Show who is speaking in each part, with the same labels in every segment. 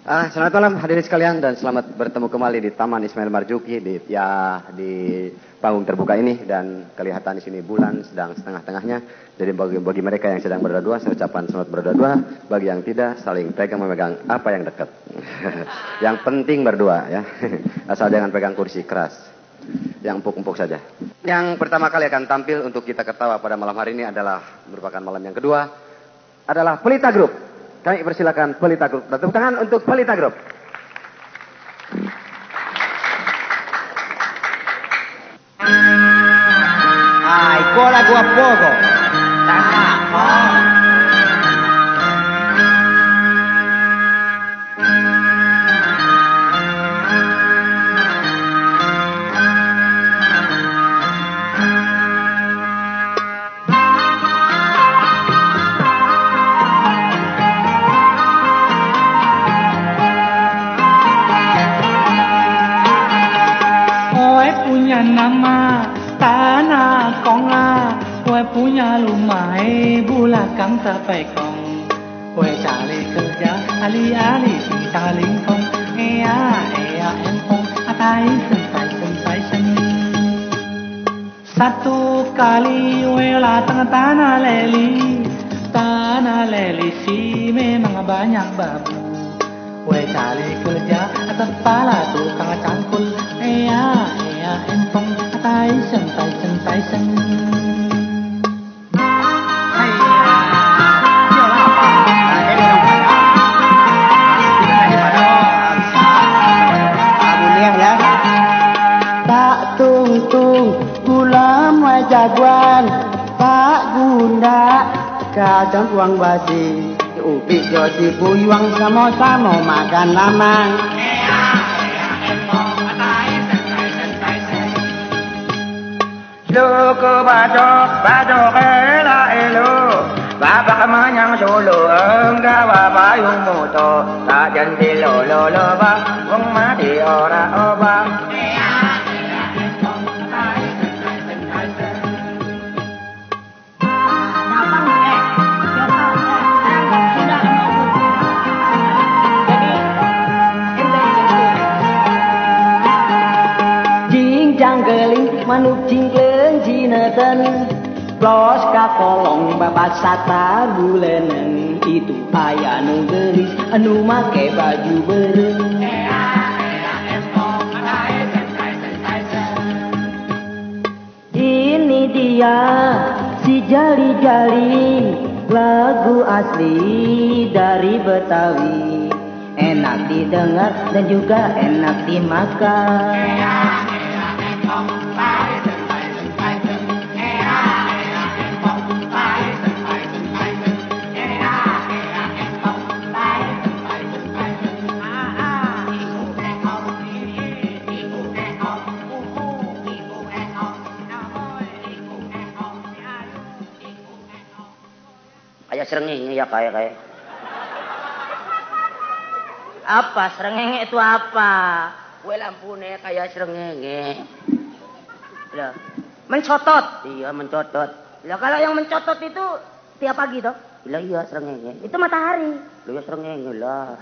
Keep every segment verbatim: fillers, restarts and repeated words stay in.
Speaker 1: Ah, selamat malam hadirin sekalian dan selamat bertemu kembali di Taman Ismail Marzuki di ya di panggung terbuka ini, dan kelihatan di sini bulan sedang setengah-tengahnya. Jadi bagi, bagi mereka yang sedang berdua, saya ucapkan selamat berdua. Bagi yang tidak, saling pegang memegang apa yang dekat. Yang penting berdua ya. Asal jangan pegang kursi keras. Yang empuk-empuk saja. Yang pertama kali akan tampil untuk kita ketawa pada malam hari ini adalah merupakan malam yang kedua adalah Pelita Group. Kami persilakan Pelita Group. Tepuk tangan untuk Pelita Group.
Speaker 2: Ai, con lagu a poco.
Speaker 3: Nama tanah konga, gue punya rumah belakang terpekong. Gue cari kerja ali-ali sing saling kong, ea ea empong, atai sentai sentai sen. Satu kali gue latang tanah leli, tanah leli sih memang banyak babu. Gue cari kerja kepala tukang cangkul, ea ea empong, atai sentai sentai sen. Tak tung-tung gulam wajaguan, tak gunda kacang uang basi. Upi jodi buyuang sama-sama makan lamang.
Speaker 2: Loko bajo bajo ela elo, babak manyang solo enggak wapayung moto, tak janji lo lo lo ba, wong mati ora oba.
Speaker 3: Manuk cingkleng jineten, plos kakolong babat sata bulenen. Itu aya nu gelis anu make baju beureum. Ini dia si jali-jali, lagu asli dari Betawi. Enak didengar dan juga enak dimakan.
Speaker 2: Kayak serengenge ya kayak kayak.
Speaker 4: Apa serengenge itu apa?
Speaker 2: Kue lampune kayak serengenge.
Speaker 4: Lah, mencotot.
Speaker 2: Iya mencotot.
Speaker 4: Lah kalau yang mencotot itu tiap pagi toh?
Speaker 2: Lah iya serengenge.
Speaker 4: Itu matahari.
Speaker 2: Lah ya serengenge lah.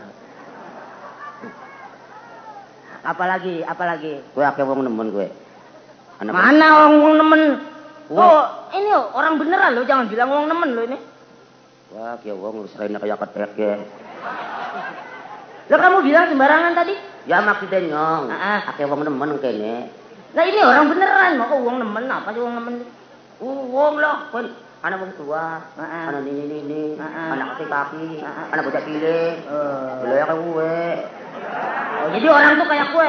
Speaker 4: Apalagi, apalagi?
Speaker 2: Kue akeh wong nemen kue.
Speaker 4: Mana orang wong nemen?
Speaker 2: Wah.
Speaker 4: Oh, ini oh, orang beneran lo, jangan bilang wong nemen lo ini.
Speaker 2: Wah, kia wong selain kayak ketek ya.
Speaker 4: Lo kamu bilang sembarangan tadi?
Speaker 2: Ya maksudnya nyong.
Speaker 4: Heeh.
Speaker 2: Akeh wong nemen kene.
Speaker 4: Nah ini orang beneran, mau kok wong nemen apa sih wong nemen?
Speaker 2: Uh, wong lah, kan anak wong tua,
Speaker 4: Heeh.
Speaker 2: anak ini ini ini,
Speaker 4: Heeh.
Speaker 2: anak kaki kaki,
Speaker 4: Heeh.
Speaker 2: anak bocah cilik.
Speaker 4: Oh.
Speaker 2: Lo ya kayak gue.
Speaker 4: Oh, jadi orang tuh kayak kue.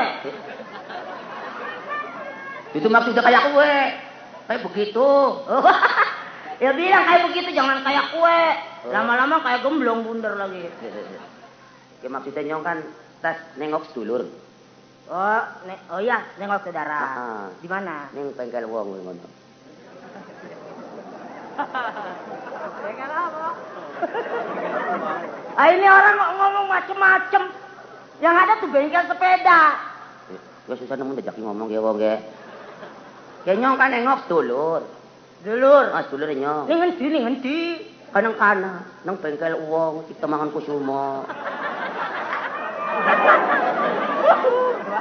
Speaker 2: Itu maksudnya kayak gue. Kayak begitu.
Speaker 4: Oh, ya bilang kayak begitu, jangan kayak kue. Lama-lama kayak gemblong bundar lagi.
Speaker 2: Ya maksudnya nyong kan tes nengok sedulur.
Speaker 4: Oh, ne oh iya, nengok saudara.
Speaker 2: Ah.
Speaker 4: Di mana?
Speaker 2: Neng bengkel wong ngono.
Speaker 4: Bengkel apa? Ah ini orang kok ngomong macem-macem. Yang ada tuh bengkel sepeda.
Speaker 2: Ya susah nemu dejaki ngomong ya wong ge. Ya nyong kan nengok sedulur.
Speaker 4: Dulur.
Speaker 2: Ah sedulur nyong.
Speaker 4: Ning endi ning endi?
Speaker 2: Kanang kana nang bengkel wong kita mangan kusuma.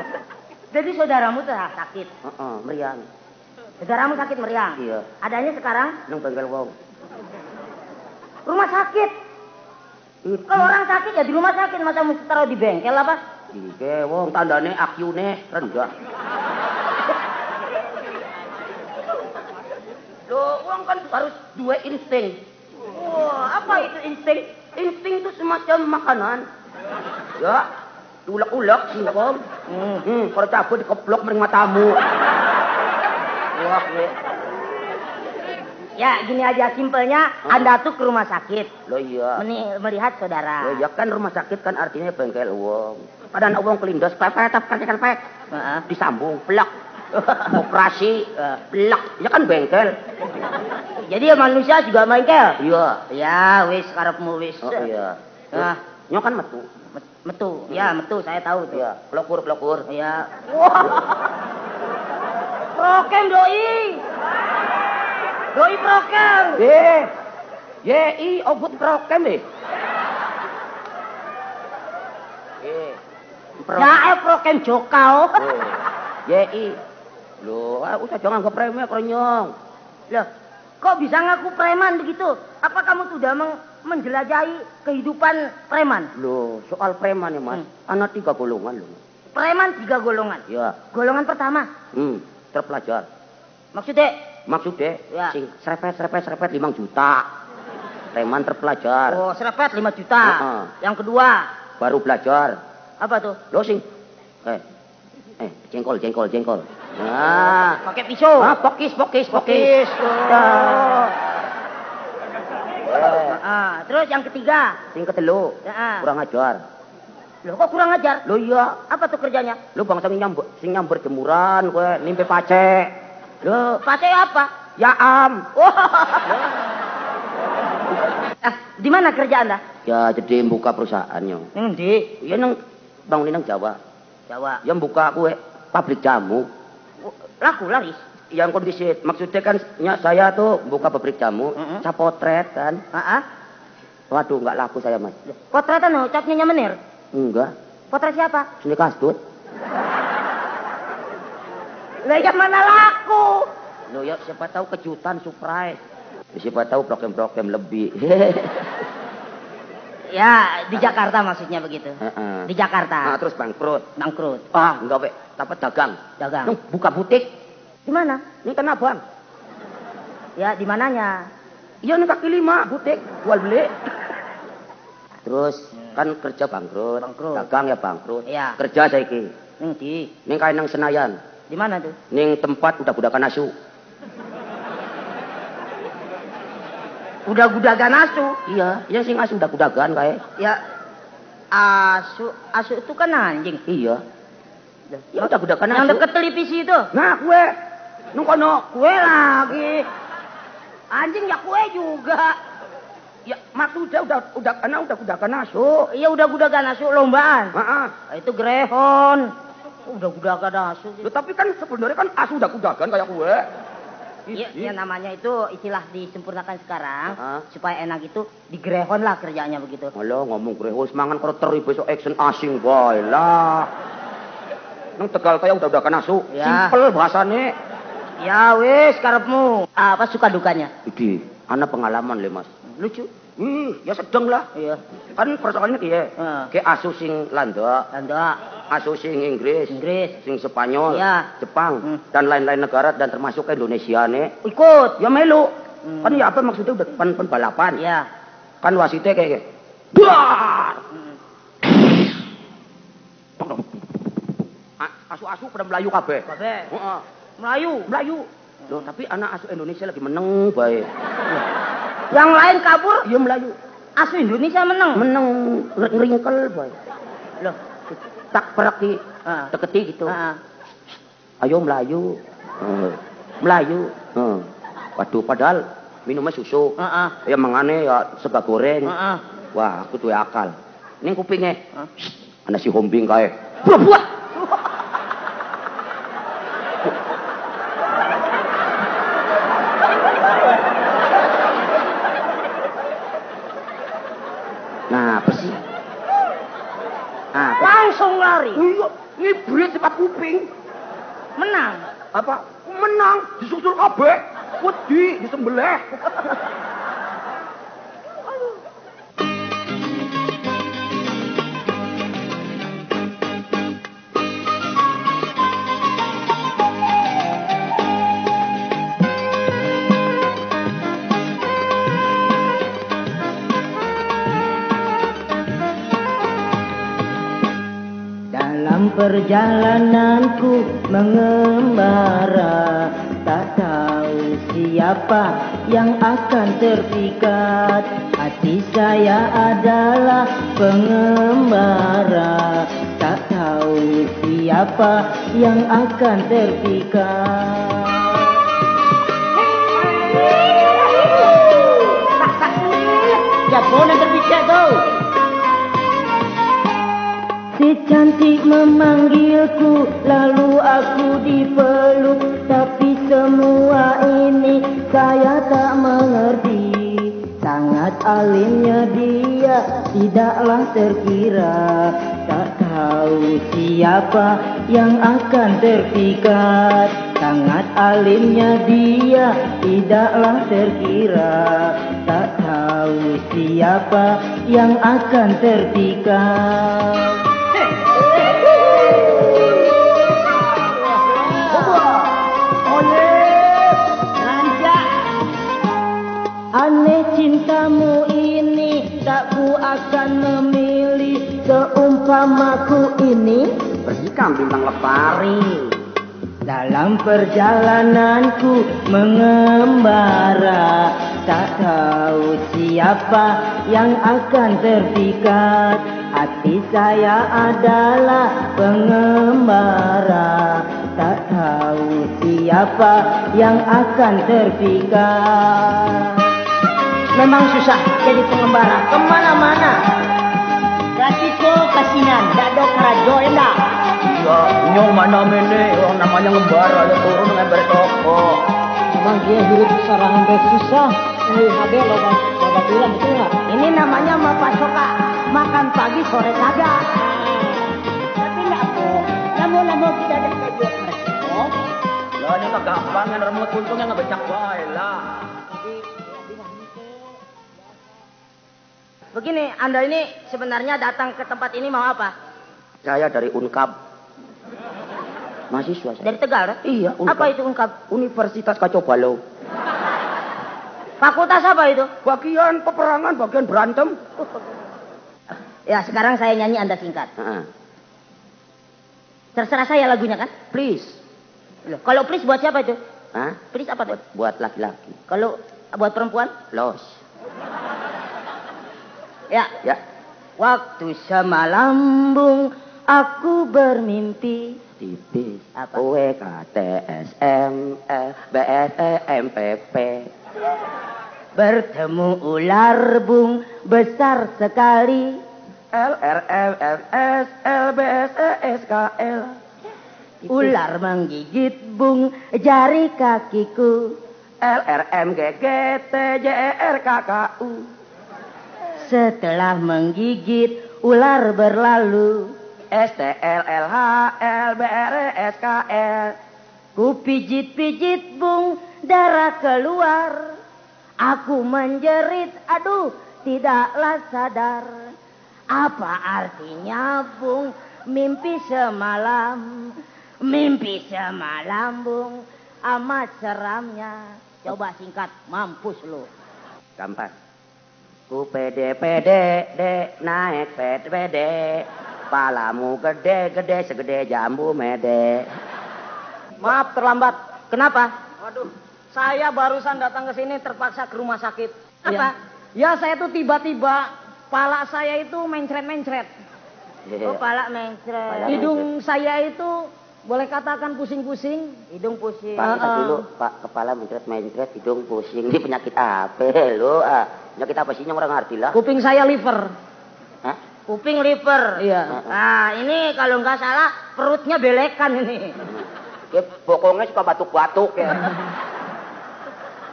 Speaker 4: Jadi saudaramu tuh sakit.
Speaker 2: Heeh, meriang.
Speaker 4: Saudaramu sakit meriang.
Speaker 2: Iya.
Speaker 4: Adanya sekarang
Speaker 2: Nang bengkel wong.
Speaker 4: rumah sakit. Kalau orang sakit ya di rumah sakit, masa mesti taruh di bengkel apa?
Speaker 2: Iki wong tandane A Q-ne rendah. Loh, wong kan harus dua insting.
Speaker 4: Wah, apa itu insting?
Speaker 2: Insting itu semacam makanan. Ya, ulek-ulek singkong. Hmm, hmm kalau cabut dikeplok mering matamu. Wah, gue.
Speaker 4: Ya, gini aja simpelnya, hmm. Anda tuh ke rumah sakit.
Speaker 2: Loh iya.
Speaker 4: Meni melihat saudara.
Speaker 2: Loh iya kan rumah sakit kan artinya bengkel wong. Padahal wong kelindos pepet kan kan pepet. Heeh. Disambung plek. Operasi plek. Ya kan bengkel.
Speaker 4: Jadi ya manusia juga bengkel.
Speaker 2: Iya.
Speaker 4: Ya, wis karepmu wis.
Speaker 2: Oh iya.
Speaker 4: Nah,
Speaker 2: nyo kan metu.
Speaker 4: Metu. Ya, metu saya tahu tuh.
Speaker 2: Iya, pelokur-pelokur.
Speaker 4: Iya. Wah. Prokem doi. Doi prokem.
Speaker 2: Eh. Ye i ogut prokem eh. Eh.
Speaker 4: Ya eh prokem jokau.
Speaker 2: Oh. Ye i. Loh, usah jangan ke premi kronyong.
Speaker 4: Loh, kok bisa ngaku preman begitu? Apa kamu sudah meng menjelajahi kehidupan preman?
Speaker 2: Loh, soal preman ya mas, hmm. Ada tiga golongan loh.
Speaker 4: Preman tiga golongan?
Speaker 2: Ya.
Speaker 4: Golongan pertama?
Speaker 2: Hmm, terpelajar.
Speaker 4: Maksudnya?
Speaker 2: Maksudnya,
Speaker 4: ya.
Speaker 2: Sing serepet, serepet, serepet lima juta. Preman terpelajar.
Speaker 4: Oh, serepet lima juta. Uh -uh. Yang kedua?
Speaker 2: Baru belajar.
Speaker 4: Apa tuh?
Speaker 2: Loh sing, eh, eh, jengkol, jengkol, jengkol. Nah,
Speaker 4: pakai pisau.
Speaker 2: Ah, pokis, pokis, pokis.
Speaker 4: Oh. Eh. Ah, terus yang ketiga?
Speaker 2: Yang ketelu.
Speaker 4: Ya.
Speaker 2: Kurang ajar.
Speaker 4: Loh, kok kurang ajar?
Speaker 2: Loh iya.
Speaker 4: Apa tuh kerjanya?
Speaker 2: Lo bangsa nyamber, sing nyamber jemuran, gue nimpe pace. Loh,
Speaker 4: pace apa?
Speaker 2: Ya am.
Speaker 4: Oh. Ah, di mana kerja Anda?
Speaker 2: Ya, jadi buka perusahaannya.
Speaker 4: Nang ndi?
Speaker 2: Ya nang bangunin nang Jawa.
Speaker 4: Jawa.
Speaker 2: Yang buka kue pabrik jamu.
Speaker 4: Laku laris.
Speaker 2: Yang kondisi maksudnya kan ya, saya tuh buka pabrik jamu, mm -hmm. Cap potret kan.
Speaker 4: Heeh.
Speaker 2: Waduh, enggak laku saya, Mas.
Speaker 4: Potretan no, capnya menir?
Speaker 2: Enggak.
Speaker 4: Potret siapa?
Speaker 2: Sini Kastut.
Speaker 4: Lah yang mana laku?
Speaker 2: Loh ya siapa tahu kejutan surprise. Siapa tahu program-program lebih.
Speaker 4: Ya, di Jakarta maksudnya begitu.
Speaker 2: Uh -uh.
Speaker 4: Di Jakarta.
Speaker 2: Nah, terus bangkrut.
Speaker 4: Bangkrut.
Speaker 2: Ah, enggak, Pak. Dapat dagang.
Speaker 4: Dagang.
Speaker 2: Nung, buka butik.
Speaker 4: Di mana?
Speaker 2: Ini Tanah Abang.
Speaker 4: Ya, di mananya?
Speaker 2: Iya, ini kaki lima, butik, jual beli. Terus hmm. kan kerja bangkrut.
Speaker 4: Bangkrut.
Speaker 2: Dagang ya bangkrut.
Speaker 4: Iya.
Speaker 2: Kerja saiki.
Speaker 4: Ning di.
Speaker 2: Ning kae nang Senayan.
Speaker 4: Di mana tuh?
Speaker 2: Ning tempat budak-budakan asu.
Speaker 4: Budak-budakan asu?
Speaker 2: Iya, iya sing asu budak-budakan kae.
Speaker 4: Ya. Asu, asu itu kan anjing.
Speaker 2: Iya. Ya udah budakan asu.
Speaker 4: Yang deket televisi itu.
Speaker 2: Nah, kue. Nung kono.
Speaker 4: Kue lagi. Anjing ya kue juga.
Speaker 2: Ya maksudnya udah udah karena udah budakan asu.
Speaker 4: Iya udah budakan asu lombaan.
Speaker 2: Heeh.
Speaker 4: Nah, itu grehon. Udah budakan asu.
Speaker 2: Loh, tapi kan sebenarnya kan asu udah budakan kayak kue.
Speaker 4: Iya, ya, namanya itu istilah disempurnakan sekarang.
Speaker 2: Uh-huh.
Speaker 4: Supaya enak itu digrehon lah kerjanya begitu.
Speaker 2: Halo ngomong grehon semangan kalau teri besok action asing boy lah. Nang Tegal kayak udah udah asu.
Speaker 4: Ya.
Speaker 2: Simpel bahasane.
Speaker 4: Ya wis karepmu. Apa suka dukanya?
Speaker 2: Iki, ana pengalaman le Mas.
Speaker 4: Lucu.
Speaker 2: Ih, ya sedang lah.
Speaker 4: Iya.
Speaker 2: Kan persoalannya kiye.
Speaker 4: Uh.
Speaker 2: Ke asu sing Landa,
Speaker 4: Landa,
Speaker 2: asu sing Inggris,
Speaker 4: Inggris,
Speaker 2: sing Spanyol,
Speaker 4: ya.
Speaker 2: Jepang,
Speaker 4: hmm.
Speaker 2: dan lain-lain negara dan termasuk ke Indonesia nih.
Speaker 4: Ikut.
Speaker 2: Ya melu.
Speaker 4: Hmm.
Speaker 2: Kan ya apa maksudnya udah pen, pen balapan.
Speaker 4: Iya.
Speaker 2: Kan wasitnya kayak kayak. Duar. Hmm. Asu-asu pada Melayu kabeh.
Speaker 4: Kabeh.
Speaker 2: Heeh.
Speaker 4: Melayu,
Speaker 2: Melayu. Loh, tapi anak asu Indonesia lagi meneng bae.
Speaker 4: Yang lain kabur,
Speaker 2: iya Melayu.
Speaker 4: Asu Indonesia menang.
Speaker 2: Menang ngeringkel bae.
Speaker 4: Loh,
Speaker 2: tak perak di
Speaker 4: uh.
Speaker 2: deketi gitu.
Speaker 4: Uh.
Speaker 2: Ayo Melayu. Uh. Melayu. Uh. Waduh, padahal minumnya susu.
Speaker 4: Uh -uh.
Speaker 2: Ya mangane ya sega goreng.
Speaker 4: Uh -uh.
Speaker 2: Wah, aku duwe akal. Ning kupinge.
Speaker 4: Uh.
Speaker 2: Ana si hombing kae. Buah.
Speaker 4: Langsung lari.
Speaker 2: Iya, Ngibrit sifat kuping.
Speaker 4: Menang.
Speaker 2: Apa? Menang, disusul kabeh. Wedi disembelih.
Speaker 5: Dalam perjalananku mengembara, tak tahu siapa yang akan terpikat. Hati saya adalah pengembara, tak tahu siapa yang akan terpikat.
Speaker 4: Siapa yang terpikat tuh?
Speaker 5: Si cantik memanggilku, lalu aku dipeluk. Tapi semua ini saya tak mengerti. Sangat alimnya dia, tidaklah terkira. Tak tahu siapa yang akan terpikat. Sangat alimnya dia, tidaklah terkira. Tak tahu siapa yang akan terpikat. Aneh cintamu ini, tak ku akan memilih. Seumpamaku ini
Speaker 2: Berhikam bintang lepari.
Speaker 5: dalam perjalananku mengembara, tak tahu siapa yang akan terpikat. Hati saya adalah pengembara, tak tahu siapa yang akan terpikat.
Speaker 4: Memang susah jadi pengembara kemana-mana. Tapi kok kasihan, gak ada kerajo ya enggak?
Speaker 2: Iya, nyong mana mene orang namanya ngembara ya turun dengan bertoko.
Speaker 5: Emang dia hidup serangan bed susah. Ini ada lobat lobat bulan betul nggak?
Speaker 4: Ini namanya Bapak Soka, makan pagi sore kagak. Tapi enggak apa, namun-namun kita ada kerajo kerajo.
Speaker 2: Lah nya mah gampang yang remut untungnya ngebecak wae lah.
Speaker 4: Begini, Anda ini sebenarnya datang ke tempat ini mau apa?
Speaker 2: Saya dari Unkab. Mahasiswa saya.
Speaker 4: Dari Tegal, kan?
Speaker 2: Iya, Unkab.
Speaker 4: Apa itu Unkab?
Speaker 2: Universitas Kacau Balau.
Speaker 4: Fakultas apa itu?
Speaker 2: Bagian peperangan, bagian berantem.
Speaker 4: Ya, sekarang saya nyanyi, Anda singkat.
Speaker 2: Heeh.
Speaker 4: Terserah saya lagunya kan?
Speaker 2: Please.
Speaker 4: Loh, kalau please buat siapa itu?
Speaker 2: Hah?
Speaker 4: Please apa tuh?
Speaker 2: Buat laki-laki.
Speaker 4: Kalau buat perempuan?
Speaker 2: Los.
Speaker 4: Ya.
Speaker 2: Ya.
Speaker 4: Waktu semalam bung aku bermimpi.
Speaker 2: Tipis.
Speaker 4: Apa?
Speaker 2: O W K T S M L B S E M P P.
Speaker 4: Bertemu ular bung besar sekali.
Speaker 2: L R M M S L B S E S K L.
Speaker 4: Ular menggigit bung jari kakiku.
Speaker 2: L R M G G T J E R K K U.
Speaker 4: Setelah menggigit ular berlalu.
Speaker 2: S T L L H L B R E S K L.
Speaker 4: Ku pijit-pijit bung darah keluar. Aku menjerit, aduh tidaklah sadar. Apa artinya bung mimpi semalam? Mimpi semalam bung amat seramnya. Coba singkat, mampus lu.
Speaker 2: Gampang. Ku pede pede de naik pede pede. Palamu gede-gede segede jambu mede.
Speaker 4: Maaf terlambat. Kenapa?
Speaker 5: Waduh, saya barusan datang ke sini terpaksa ke rumah sakit.
Speaker 4: Apa?
Speaker 5: Ya, ya saya tuh tiba-tiba pala saya itu mencret-mencret.
Speaker 4: Oh, pala mencret.
Speaker 5: Hidung saya itu boleh katakan pusing-pusing.
Speaker 4: Hidung pusing.
Speaker 2: Pak, uh, dulu Pak, kepala mencret-mencret, hidung pusing. Ini penyakit apa lo? Ah, penyakit apa sih yang orang ngerti lah?
Speaker 5: Kuping saya liver.
Speaker 2: Hah?
Speaker 4: Kuping liver.
Speaker 5: Iya.
Speaker 4: Nah, ini kalau nggak salah perutnya belekan ini.
Speaker 2: Ya, bokongnya suka batuk-batuk ya.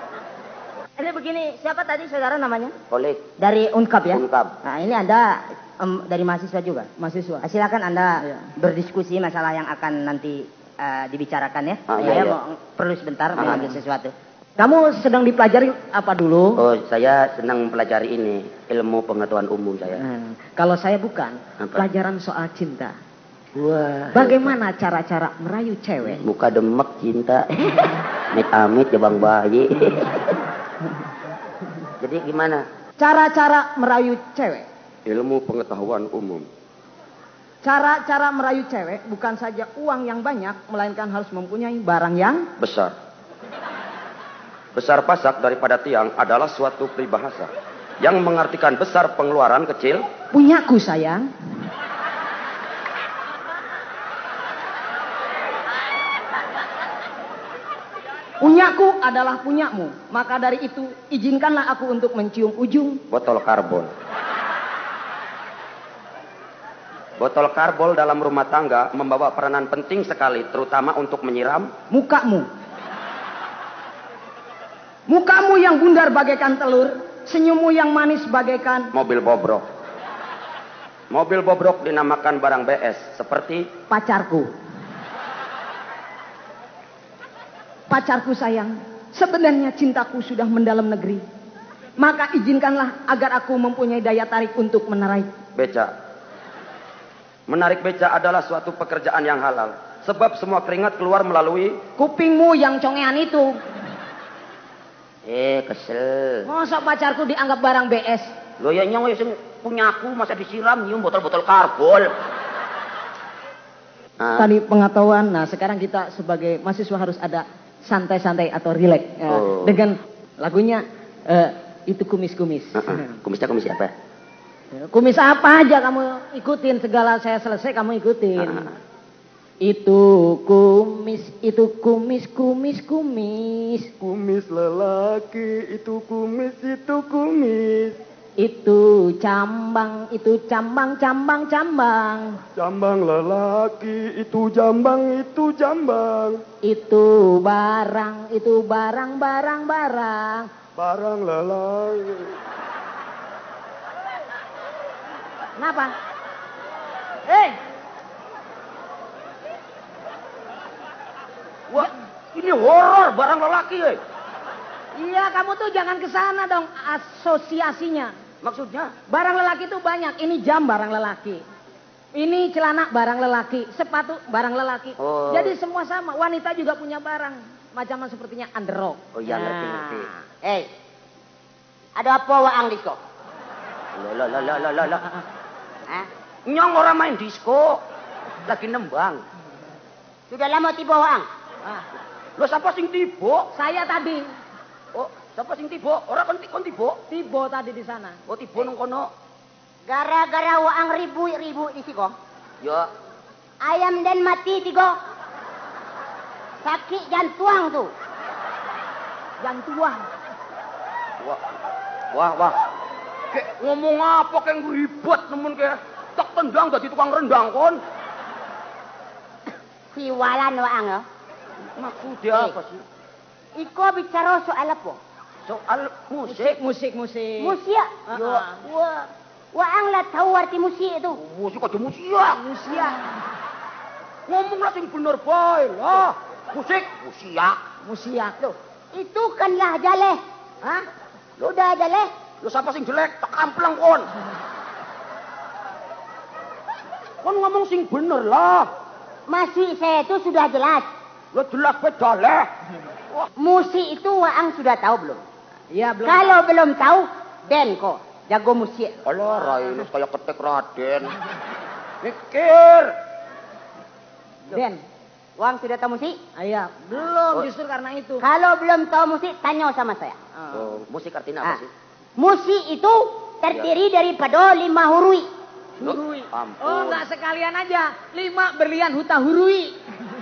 Speaker 4: Ini begini, siapa tadi saudara namanya?
Speaker 2: Kolik.
Speaker 4: Dari Unkab ya?
Speaker 2: Unkab.
Speaker 4: Nah, ini Anda em, dari mahasiswa juga.
Speaker 5: Mahasiswa.
Speaker 4: Ah, silakan Anda
Speaker 5: Iya.
Speaker 4: berdiskusi masalah yang akan nanti eh, dibicarakan ya.
Speaker 1: Ah,
Speaker 4: Saya
Speaker 1: iya, iya.
Speaker 4: mau perlu sebentar
Speaker 1: Ah.
Speaker 4: mengambil sesuatu.
Speaker 5: Kamu sedang dipelajari apa dulu?
Speaker 1: Oh, saya senang mempelajari ini, ilmu pengetahuan umum saya.
Speaker 5: Hmm, kalau saya bukan,
Speaker 1: Apa?
Speaker 5: pelajaran soal cinta.
Speaker 1: Wah.
Speaker 5: Bagaimana cara-cara merayu cewek?
Speaker 1: Muka demek cinta. Amit-amit jabang bayi. Jadi gimana?
Speaker 5: Cara-cara merayu cewek.
Speaker 1: Ilmu pengetahuan umum.
Speaker 5: Cara-cara merayu cewek bukan saja uang yang banyak, melainkan harus mempunyai barang yang
Speaker 1: Besar. Besar pasak daripada tiang adalah suatu peribahasa yang mengartikan besar pengeluaran, kecil
Speaker 5: punyaku sayang. Punyaku adalah punyamu, maka dari itu izinkanlah aku untuk mencium ujung.
Speaker 1: botol karbol. Botol karbol dalam rumah tangga membawa peranan penting sekali, terutama untuk menyiram
Speaker 5: Mukamu. Mukamu yang bundar bagaikan telur, senyummu yang manis bagaikan
Speaker 1: mobil bobrok. Mobil bobrok dinamakan barang B S, seperti
Speaker 5: pacarku. Pacarku sayang, sebenarnya cintaku sudah mendalam negeri. Maka izinkanlah agar aku mempunyai daya tarik untuk menarik.
Speaker 1: beca. Menarik beca adalah suatu pekerjaan yang halal, sebab semua keringat keluar melalui
Speaker 5: Kupingmu yang congean itu.
Speaker 1: Eh, kesel.
Speaker 5: Masa pacarku dianggap barang B S?
Speaker 1: Lo ya nyong sing punya aku masa disiram nyium botol-botol karbol. Ah,
Speaker 5: Tadi pengetahuan, nah sekarang kita sebagai mahasiswa harus ada santai-santai atau rileks. Ya,
Speaker 1: Oh.
Speaker 5: dengan lagunya eh, itu kumis-kumis.
Speaker 1: ah, ah. Kumisnya kumis siapa?
Speaker 5: Kumis apa aja kamu ikutin, segala saya selesai kamu ikutin.
Speaker 1: Ah.
Speaker 5: Itu kumis, itu kumis, kumis, kumis.
Speaker 1: Kumis lelaki, itu kumis, itu kumis.
Speaker 5: Itu cambang, itu cambang, cambang, cambang.
Speaker 1: Jambang lelaki, itu jambang, itu jambang.
Speaker 5: Itu barang, itu barang, barang, barang.
Speaker 1: Barang lelaki.
Speaker 5: Kenapa? Eh,
Speaker 1: Wah, ini horor barang lelaki, eh.
Speaker 5: iya kamu tuh jangan ke sana dong asosiasinya.
Speaker 1: Maksudnya?
Speaker 5: Barang lelaki itu banyak. Ini jam barang lelaki. Ini celana barang lelaki. Sepatu barang lelaki.
Speaker 1: Oh.
Speaker 5: Jadi semua sama. Wanita juga punya barang. Macam sepertinya underrok.
Speaker 1: Oh iya, ngerti,
Speaker 5: Nah.
Speaker 1: ngerti.
Speaker 4: Eh, ada apa waang disko?
Speaker 1: Lah, lah, lah, lah, lah, lah.
Speaker 4: Hah?
Speaker 1: Nyong orang main disco. Lagi nembang.
Speaker 4: Sudah lama tiba waang?
Speaker 5: Ah,
Speaker 1: Lo siapa sing tiba?
Speaker 5: saya tadi.
Speaker 1: Oh, siapa sing tiba? Orang kon kon tiba.
Speaker 5: Tibo tadi di sana.
Speaker 1: Oh, tiba nang kono.
Speaker 4: Gara-gara waang ribu-ribu di siko.
Speaker 1: Ya,
Speaker 4: Ayam dan mati tigo. Sakit jantung tuh.
Speaker 5: Jantuan.
Speaker 1: wah. Wah, wah. Kayak ngomong apa kayak ribet nemen kayak tak tendang dadi tukang rendang kon.
Speaker 4: Siwalan waang ya.
Speaker 1: Maksudnya apa sih?
Speaker 4: Iko bicara soal apa?
Speaker 1: Soal musik.
Speaker 5: Musik, musik.
Speaker 4: Musik.
Speaker 5: Ah,
Speaker 1: Ya.
Speaker 5: ah.
Speaker 4: Wah. Waang lah tahu arti musik itu.
Speaker 1: Musik aja musik.
Speaker 5: Musik.
Speaker 1: Ngomong lah sing bener bae lah. Musik, musik.
Speaker 5: Musik.
Speaker 4: Loh, itu kan lah jaleh.
Speaker 5: Hah?
Speaker 4: Lu udah jaleh?
Speaker 1: Lo siapa sing jelek? Tak kamplang kon. Kon ngomong sing bener lah.
Speaker 4: Masih saya itu sudah jelas.
Speaker 1: Lo jelas beda lah.
Speaker 4: Musik itu waang sudah tahu belum?
Speaker 5: Iya, belum.
Speaker 4: Kalau belum tahu, Ben kok jago musik.
Speaker 1: Alah, Rainus kayak ketek Raden. Mikir.
Speaker 5: Den.
Speaker 4: Waang sudah tahu musik?
Speaker 5: Ah, iya, belum
Speaker 1: Oh.
Speaker 5: justru karena itu.
Speaker 4: Kalau belum tahu musik, tanya sama saya.
Speaker 5: Ah.
Speaker 1: Oh, musik artinya
Speaker 4: Ah,
Speaker 1: apa sih?
Speaker 4: musik itu terdiri daripada lima huruf.
Speaker 5: Hurui.
Speaker 1: Ampun.
Speaker 5: Oh, enggak sekalian aja. Lima berlian huta hurui.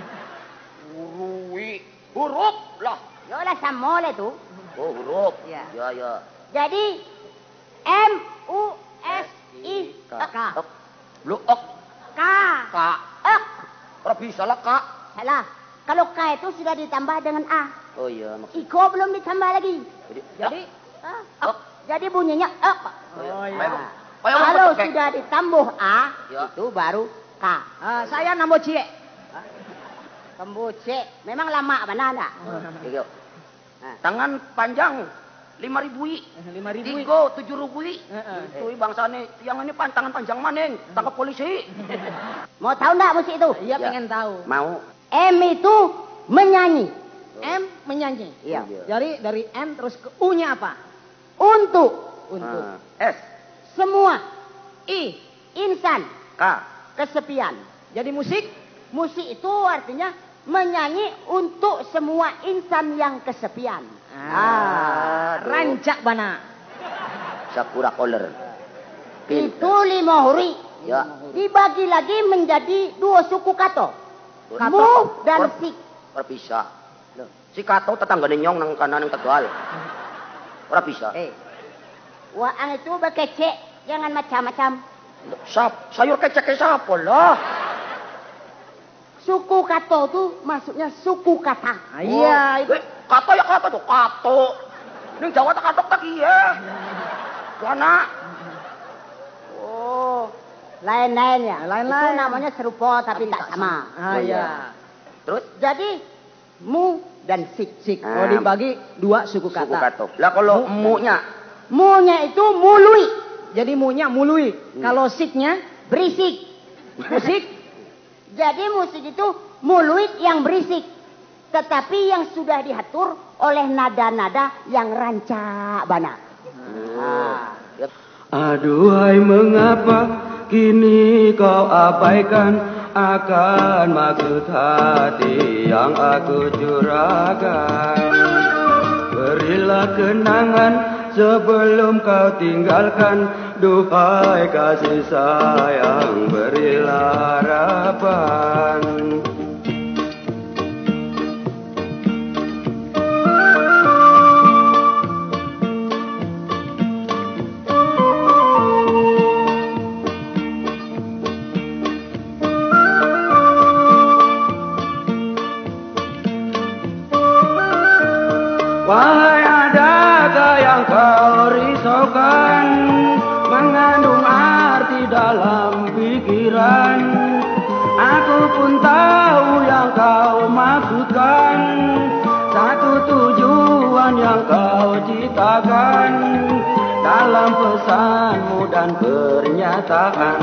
Speaker 1: Huruf. Huruf lah.
Speaker 4: Yolah sama lah itu.
Speaker 1: Oh, huruf.
Speaker 4: Ya.
Speaker 1: Ya, ya.
Speaker 4: Jadi M U S I
Speaker 1: K.
Speaker 4: K.
Speaker 1: Ok. Lu ok.
Speaker 4: K.
Speaker 1: K.
Speaker 4: Ek.
Speaker 1: Ora bisa lah, Kak.
Speaker 4: Salah. Kalau K itu sudah ditambah dengan A.
Speaker 1: Oh iya, maksud.
Speaker 4: Iko belum ditambah lagi.
Speaker 1: Jadi,
Speaker 5: Jadi,
Speaker 4: Ah, ek. Jadi bunyinya ek.
Speaker 5: oh
Speaker 1: Baik,
Speaker 5: iya.
Speaker 1: Bang.
Speaker 4: Kalau sudah ditambah A,
Speaker 2: ya.
Speaker 4: itu baru K.
Speaker 5: Uh, saya nambah cie.
Speaker 4: Tambah C. Memang lama banana.
Speaker 2: Iya. Tangan panjang lima ribu i.
Speaker 5: lima ribu.
Speaker 2: Tiga tujuh ribu i. Itu bangsane yang ini pan, tangan panjang maning, tangkap polisi.
Speaker 4: Mau tahu enggak musik itu?
Speaker 5: Iya pengen tahu.
Speaker 2: Mau.
Speaker 4: M itu menyanyi.
Speaker 5: M menyanyi.
Speaker 4: Iya.
Speaker 5: Jadi dari M terus ke U-nya apa?
Speaker 4: Untuk.
Speaker 5: Untuk.
Speaker 2: Ah, S.
Speaker 4: Semua.
Speaker 5: I.
Speaker 4: Insan.
Speaker 2: K.
Speaker 4: Kesepian.
Speaker 5: Jadi musik.
Speaker 4: Musik itu artinya menyanyi untuk semua insan yang kesepian.
Speaker 5: Ah, rancak bana.
Speaker 2: Sakura Color.
Speaker 4: Itu lima huri.
Speaker 2: Ya.
Speaker 4: Dibagi lagi menjadi dua suku kato.
Speaker 2: Kato.
Speaker 4: Mu dan
Speaker 2: Per-
Speaker 4: sik.
Speaker 2: Perpisah. Si Kato tetangga nyong nang kanan nang Tegal. Ora bisa.
Speaker 4: Eh. Waan itu bekecek, jangan macam-macam.
Speaker 2: Sap, sayur kecek siapa lah?
Speaker 4: Suku kato itu maksudnya suku kata.
Speaker 5: Ah, iya, itu.
Speaker 2: Eh, Kato ya Kato tuh, Kato. Ning Jawa tak katok tak iya. Wana.
Speaker 4: Oh, lain-lain ya.
Speaker 5: Lain-lain.
Speaker 4: Itu namanya serupa tapi, tak sama.
Speaker 5: Ah, iya.
Speaker 2: Terus
Speaker 4: Jadi mu dan sik.
Speaker 5: Sik.
Speaker 2: Ah.
Speaker 5: Oh dibagi dua suku kata.
Speaker 2: suku Kato. Lah kalau mu-nya
Speaker 4: Mu-nya itu mului,
Speaker 5: Jadi mu-nya mului.
Speaker 2: Hmm.
Speaker 5: Kalau siknya
Speaker 4: berisik.
Speaker 5: musik.
Speaker 4: Jadi musik itu muluit yang berisik. Tetapi yang sudah diatur oleh nada-nada yang rancak bana. Ah.
Speaker 6: Aduhai mengapa kini kau abaikan akan maksud hati yang aku curahkan. Berilah kenangan sebelum kau tinggalkan. Duhai kasih sayang, berilah harapan. Wahai adakah yang kau risaukan, mengandung arti dalam pikiran. Aku pun tahu yang kau maksudkan, satu tujuan yang kau ciptakan dalam pesanmu dan pernyataan.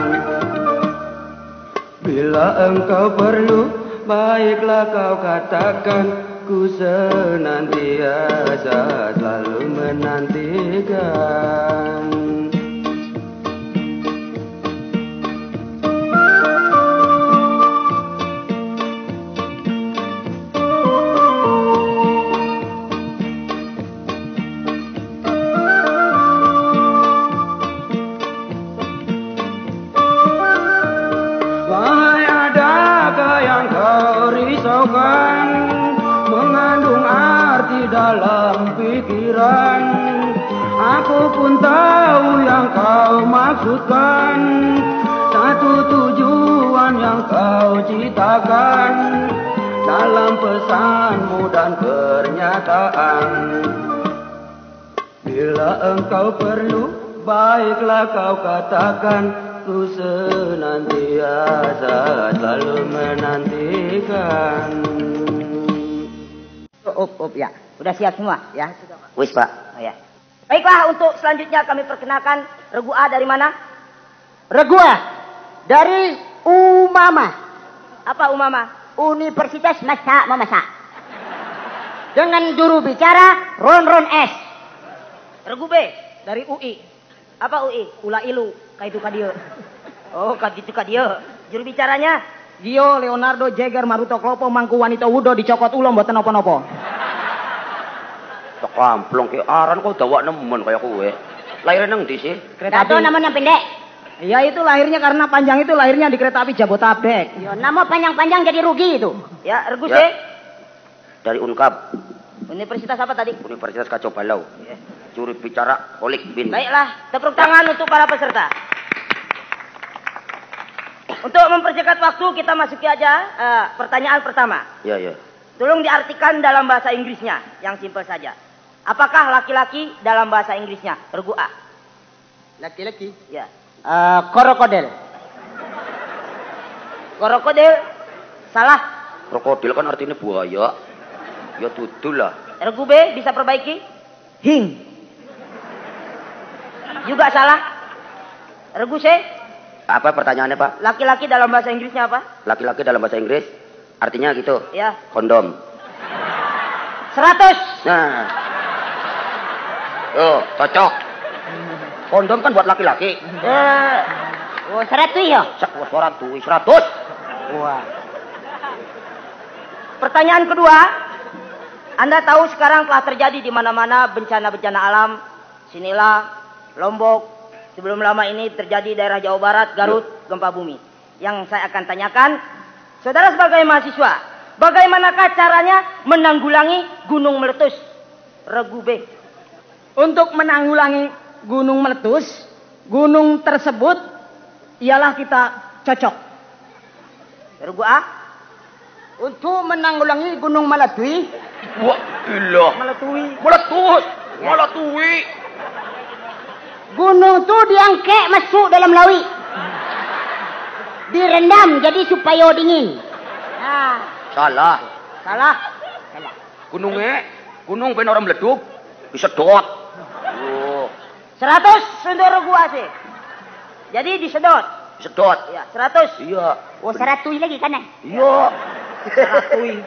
Speaker 6: Bila engkau perlu, baiklah kau katakan. Ku senantiasa selalu menantikan. Wahai adakah yang kau risaukan, mengandung arti dalam pikiran. Aku pun tahu yang kau maksudkan, satu tujuan yang kau ciptakan dalam pesanmu dan pernyataan. Bila engkau perlu, baiklah kau katakan. Ku senantiasa selalu menantikan.
Speaker 4: Up, up, ya. Sudah siap semua, ya?
Speaker 2: wis Pak.
Speaker 4: Oh, ya. Baiklah, untuk selanjutnya kami perkenalkan regu A dari mana?
Speaker 5: Regu A.
Speaker 4: Dari Umama,
Speaker 5: Apa Umama?
Speaker 4: Universitas Masak Memasak. Dengan juru bicara Ron Ron S.
Speaker 5: Regu B. Dari U I. Apa U I? Ula ilu. Kaitu kadio.
Speaker 4: Oh, kagitu ka dia.
Speaker 5: Juru bicaranya Gio Leonardo Jagger Maruto Klopo Mangku Wanito Wudo dicokot ulo mboten napa-napa.
Speaker 2: Tok kamplong ki aran kok dawak nemen kaya kowe. Lahir nang ndi sih?
Speaker 5: Kereta
Speaker 4: Tato
Speaker 5: api.
Speaker 4: namanya pendek.
Speaker 5: Iya itu lahirnya karena panjang itu lahirnya di kereta api Jabotabek.
Speaker 4: Yo, nama panjang-panjang jadi rugi itu.
Speaker 5: Ya, regu C.
Speaker 2: Ya. Dari Unkab,
Speaker 5: Universitas apa tadi?
Speaker 2: Universitas Kacau Balau. Juru bicara Olik bin.
Speaker 5: Baiklah, tepuk tangan untuk para peserta. Untuk mempercepat waktu kita masuki aja uh, pertanyaan pertama.
Speaker 2: Ya, ya.
Speaker 5: Tolong diartikan dalam bahasa Inggrisnya, yang simpel saja. Apakah laki-laki dalam bahasa Inggrisnya? Regu A.
Speaker 4: Laki-laki.
Speaker 5: Ya.
Speaker 4: Uh, krokodil.
Speaker 7: Krokodil. Salah.
Speaker 8: Krokodil kan artinya buaya. Ya dudul lah.
Speaker 7: Regu B bisa perbaiki. Hing. Juga salah. Regu C.
Speaker 8: Apa pertanyaannya Pak?
Speaker 7: Laki-laki dalam bahasa Inggrisnya apa?
Speaker 8: Laki-laki dalam bahasa Inggris artinya gitu.
Speaker 7: Ya.
Speaker 8: Kondom.
Speaker 7: Seratus.
Speaker 8: Nah. Oh, cocok. Kondom kan buat laki-laki.
Speaker 4: Uh, oh, seratus ya?
Speaker 8: Seratus, seratus.
Speaker 4: Wah.
Speaker 7: Pertanyaan kedua, Anda tahu sekarang telah terjadi di mana-mana bencana-bencana alam. Sinilah Lombok, sebelum lama ini terjadi daerah Jawa Barat, Garut, gempa bumi. Yang saya akan tanyakan, saudara sebagai mahasiswa, bagaimanakah caranya menanggulangi gunung meletus? Regu B.
Speaker 5: Untuk menanggulangi gunung meletus, gunung tersebut ialah kita cocok.
Speaker 7: Regu A.
Speaker 4: Untuk menanggulangi gunung meletui.
Speaker 8: Wah, ilah.
Speaker 7: Meletui.
Speaker 8: Meletus. Meletui.
Speaker 4: Gunung itu diangkat masuk dalam lawi. Direndam jadi supaya dingin. Nah.
Speaker 8: Salah.
Speaker 7: Salah.
Speaker 4: Salah.
Speaker 8: Gunungnya, gunung ben orang meleduk, disedot. Oh.
Speaker 7: Seratus untuk regu A sih. Jadi disedot.
Speaker 8: Disedot.
Speaker 7: Ya, seratus.
Speaker 8: Iya.
Speaker 4: Oh, seratus lagi kan?
Speaker 8: Iya.
Speaker 7: Seratus.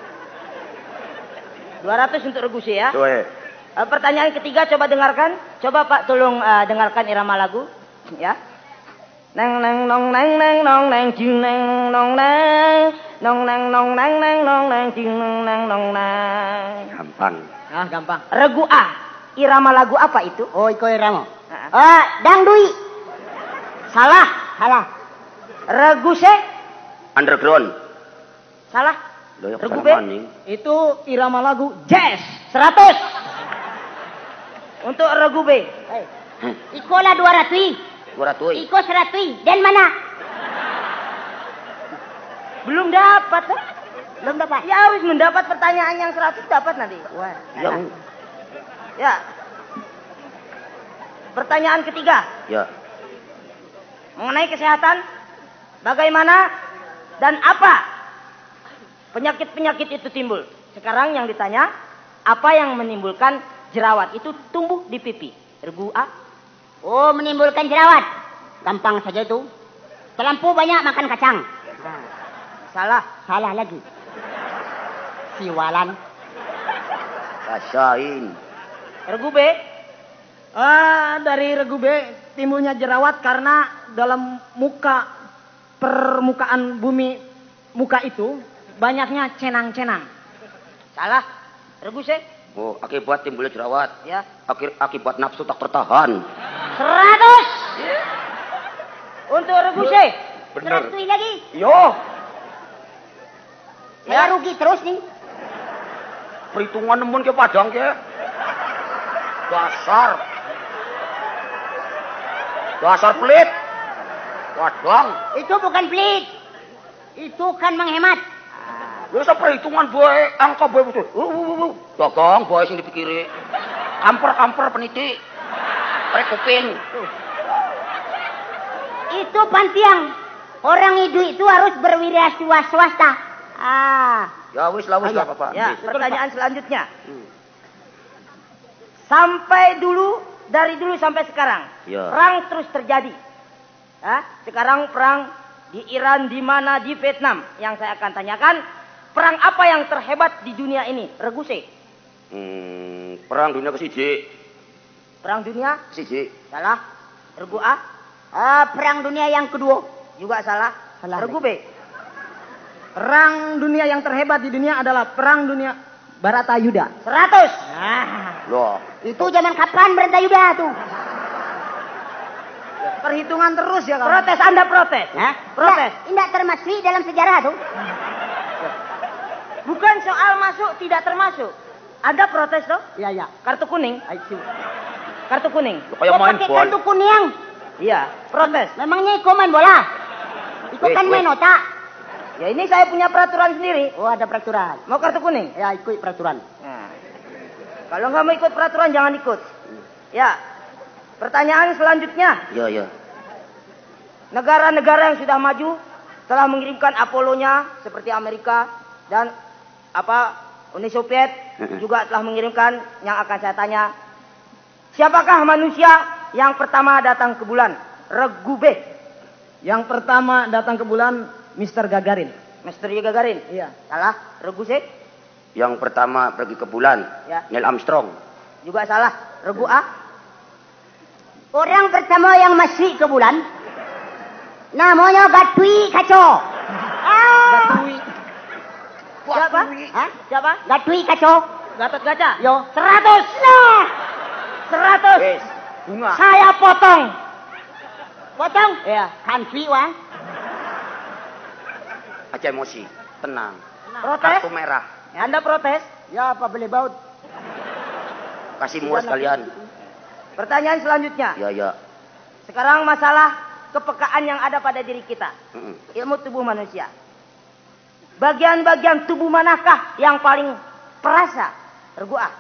Speaker 7: Dua ratus untuk regu C ya.
Speaker 8: Tuh, eh.
Speaker 7: Uh, pertanyaan ketiga coba dengarkan. Coba Pak tolong uh, dengarkan irama lagu. Ya. Neng neng nong neng neng nong neng jing neng nong neng nong neng nong neng neng nong neng jing neng neng nong neng.
Speaker 8: Gampang.
Speaker 5: Ah, gampang.
Speaker 7: Regu A. Irama lagu apa itu?
Speaker 4: Oh, iko irama.
Speaker 7: Uh-uh.
Speaker 4: Ah, dangdui.
Speaker 7: Salah.
Speaker 4: Salah.
Speaker 7: Regu C.
Speaker 8: Underground.
Speaker 7: Salah.
Speaker 8: Loh, ya,
Speaker 7: Regu B.
Speaker 8: maning.
Speaker 5: Itu irama lagu jazz.
Speaker 7: Seratus. Untuk regu B.
Speaker 4: Hey. Iko lah dua ratus.
Speaker 8: Dua ratus.
Speaker 4: Iko seratus. Dan mana?
Speaker 7: Belum dapat. Kan?
Speaker 4: Belum dapat.
Speaker 7: Ya harus mendapat pertanyaan yang seratus dapat nanti. Wah.
Speaker 8: Yang.
Speaker 7: Ya. Pertanyaan ketiga.
Speaker 8: Ya.
Speaker 7: Mengenai kesehatan. Bagaimana dan apa penyakit-penyakit itu timbul. Sekarang yang ditanya, apa yang menimbulkan jerawat itu tumbuh di pipi? Regu A.
Speaker 4: Oh, menimbulkan jerawat. Gampang saja itu. Terlampau banyak makan kacang. Nah.
Speaker 7: Salah.
Speaker 4: Salah lagi. Siwalan.
Speaker 8: Rasain.
Speaker 7: Regu B.
Speaker 5: Ah, dari regu B timbulnya jerawat karena dalam muka permukaan bumi muka itu banyaknya cenang-cenang.
Speaker 7: Salah. Regu C.
Speaker 8: Oh, akibat timbulnya jerawat.
Speaker 7: Ya.
Speaker 8: Akir, akibat nafsu tak tertahan.
Speaker 7: Seratus. Untuk regu C.
Speaker 8: Bener.
Speaker 4: Seratus lagi.
Speaker 8: Yo.
Speaker 4: Saya rugi terus nih.
Speaker 8: Perhitungan nemun ke padang ke. Dasar. Dasar pelit. Padang.
Speaker 4: Itu bukan pelit. Itu kan menghemat.
Speaker 8: Bisa perhitungan boy, angka boy betul. Uh, uh, uh, uh. Dagang boy sing dipikiri. Kamper-kamper peniti. Rek kuping.
Speaker 4: Itu pantiang. Orang hidup itu harus berwirausaha swasta. Ah.
Speaker 8: Ya wis lah wis lah Bapak.
Speaker 7: Ya,
Speaker 8: Wis.
Speaker 7: pertanyaan selanjutnya. Sampai dulu, dari dulu sampai sekarang,
Speaker 8: Ya.
Speaker 7: perang terus terjadi. Hah? Sekarang perang di Iran, di mana, di Vietnam. Yang saya akan tanyakan, perang apa yang terhebat di dunia ini? Regu C.
Speaker 8: Hmm, perang dunia kesiji.
Speaker 7: Perang dunia?
Speaker 8: Kesiji.
Speaker 7: Salah. Regu A?
Speaker 4: Ah, perang dunia yang kedua.
Speaker 7: Juga salah.
Speaker 4: Salah
Speaker 7: Regu
Speaker 4: lagi.
Speaker 7: B?
Speaker 5: Perang dunia yang terhebat di dunia adalah perang dunia Baratayuda.
Speaker 7: Seratus.
Speaker 4: Ah.
Speaker 8: Loh.
Speaker 4: Itu zaman kapan Baratayuda tuh?
Speaker 5: Perhitungan terus ya kamu.
Speaker 7: Protes, Anda protes.
Speaker 4: Hah?
Speaker 7: Protes.
Speaker 4: Tidak termasuk dalam sejarah tuh.
Speaker 7: Bukan soal masuk, tidak termasuk. Anda protes toh?
Speaker 4: Iya, iya.
Speaker 7: Kartu kuning.
Speaker 4: Itu.
Speaker 7: Kartu kuning.
Speaker 8: Loh, kayak
Speaker 4: Kok
Speaker 8: main
Speaker 4: pakai
Speaker 8: bola.
Speaker 4: kartu kuning?
Speaker 7: Iya, protes.
Speaker 4: Memangnya Iko main bola? Iko
Speaker 8: Wait,
Speaker 4: kan main
Speaker 8: wait.
Speaker 4: otak.
Speaker 7: Ya ini saya punya peraturan sendiri.
Speaker 4: Oh, ada peraturan.
Speaker 7: Mau kartu kuning?
Speaker 4: Ya, ikut peraturan.
Speaker 7: Nah, kalau nggak mau ikut peraturan jangan ikut. Ya. Pertanyaan selanjutnya.
Speaker 8: Ya ya.
Speaker 7: negara-negara yang sudah maju telah mengirimkan Apollo-nya seperti Amerika dan apa Uni Soviet juga telah mengirimkan. Yang akan saya tanya, siapakah manusia yang pertama datang ke bulan? Regu B.
Speaker 5: Yang pertama datang ke bulan Mister Gagarin.
Speaker 7: Mister Gagarin.
Speaker 5: Iya.
Speaker 7: Salah. Regu C.
Speaker 8: Yang pertama pergi ke bulan,
Speaker 7: Ya.
Speaker 8: Neil Armstrong.
Speaker 7: Juga salah. Regu A.
Speaker 4: Orang pertama yang masuk ke bulan namanya Gatwi Kaco. Ah.
Speaker 5: Gatui.
Speaker 7: Siapa?
Speaker 4: Hah?
Speaker 7: Siapa?
Speaker 4: Gatwi Kaco.
Speaker 7: Gatot Kaca.
Speaker 4: Yo, seratus. Nah,
Speaker 7: Seratus.
Speaker 8: Yes. Bunga.
Speaker 7: Saya potong.
Speaker 4: potong.
Speaker 7: Ya.
Speaker 4: Kanfi wah.
Speaker 8: Aja emosi, tenang.
Speaker 7: Protes?
Speaker 8: Kartu merah.
Speaker 7: Anda protes?
Speaker 4: Ya, apa boleh baut?
Speaker 8: Kasih muas kalian.
Speaker 7: Pertanyaan selanjutnya.
Speaker 8: Ya, ya.
Speaker 7: Sekarang masalah kepekaan yang ada pada diri kita.
Speaker 8: Mm-mm.
Speaker 7: Ilmu tubuh manusia. Bagian-bagian tubuh manakah yang paling perasa? Regu A.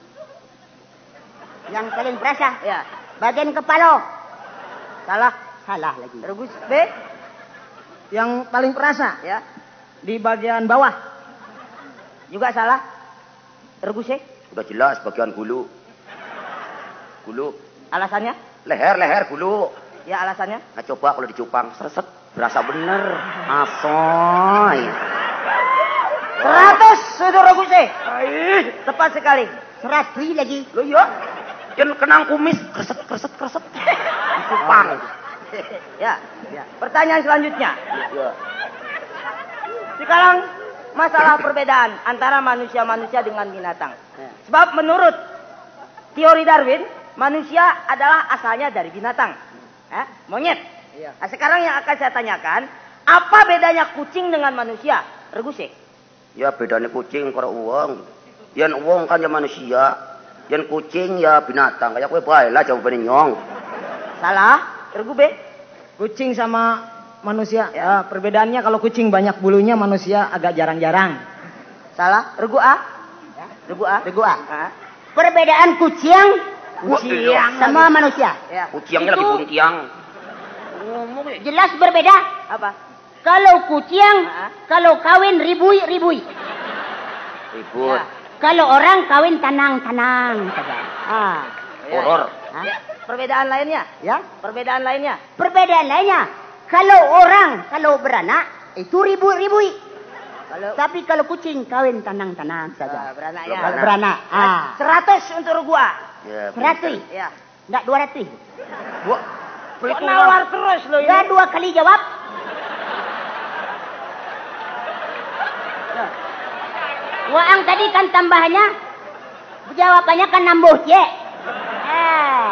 Speaker 4: Yang paling perasa.
Speaker 7: Ya.
Speaker 4: Bagian kepala.
Speaker 7: Salah.
Speaker 4: Salah lagi.
Speaker 7: Regu B.
Speaker 5: Yang paling perasa
Speaker 7: Ya.
Speaker 5: di bagian bawah.
Speaker 7: Juga salah. Regu C.
Speaker 8: Udah jelas bagian bulu. Bulu.
Speaker 7: Alasannya?
Speaker 8: Leher, leher, bulu.
Speaker 7: Ya alasannya?
Speaker 8: Nah coba kalau dicupang, sereset. Berasa bener. Asoy.
Speaker 7: Seratus sudah Regu C. Tepat sekali.
Speaker 4: Serasri lagi.
Speaker 8: Lo iya. Yang kenang kumis. Kreset, kreset, kreset. Dicupang.
Speaker 7: Ya. Ya. Pertanyaan selanjutnya.
Speaker 8: Ya.
Speaker 7: Sekarang masalah perbedaan antara manusia-manusia dengan binatang. Sebab menurut teori Darwin, manusia adalah asalnya dari binatang. Eh, monyet. Nah, sekarang yang akan saya tanyakan, apa bedanya kucing dengan manusia? Regu C.
Speaker 8: Ya bedanya kucing karo uang. Yang uang kan ya manusia. Yang kucing ya binatang. Kayak gue baik lah jawabannya nyong.
Speaker 7: Salah. Regu B.
Speaker 5: Kucing sama manusia. Ya, perbedaannya kalau kucing banyak bulunya, manusia agak jarang-jarang.
Speaker 7: Salah. Regu A. Regu A.
Speaker 4: Regu A.
Speaker 7: Ah.
Speaker 4: Perbedaan kucing
Speaker 8: Kucing
Speaker 4: sama manusia.
Speaker 7: Ya.
Speaker 8: Kucingnya lagi
Speaker 4: Itu-
Speaker 8: buntiang.
Speaker 4: Jelas berbeda.
Speaker 7: Apa?
Speaker 4: Kalau kucing,
Speaker 7: Ah.
Speaker 4: kalau kawin ribui-ribui.
Speaker 8: Ribut.
Speaker 7: Ya.
Speaker 4: Kalau orang kawin tenang-tenang saja. Ah.
Speaker 7: Ya,
Speaker 8: Horor.
Speaker 7: ya. Ya. Perbedaan lainnya?
Speaker 4: Ya.
Speaker 7: Perbedaan lainnya?
Speaker 4: Perbedaan lainnya, kalau orang kalau beranak itu ribui-ribui.
Speaker 7: Kalau
Speaker 4: Tapi kalau kucing kawin tenang-tenang
Speaker 7: Ah,
Speaker 4: saja.
Speaker 7: beranaknya.
Speaker 4: Kalau beranak, ah,
Speaker 7: Seratus untuk Regu A.
Speaker 8: Ya,
Speaker 4: seratus,
Speaker 7: Ya.
Speaker 4: enggak dua ratus.
Speaker 8: Wah,
Speaker 7: Kok nawar terus lo ini?
Speaker 4: Ya dua kali jawab. Waang tadi kan tambahannya, jawabannya kan nambah C. Ah.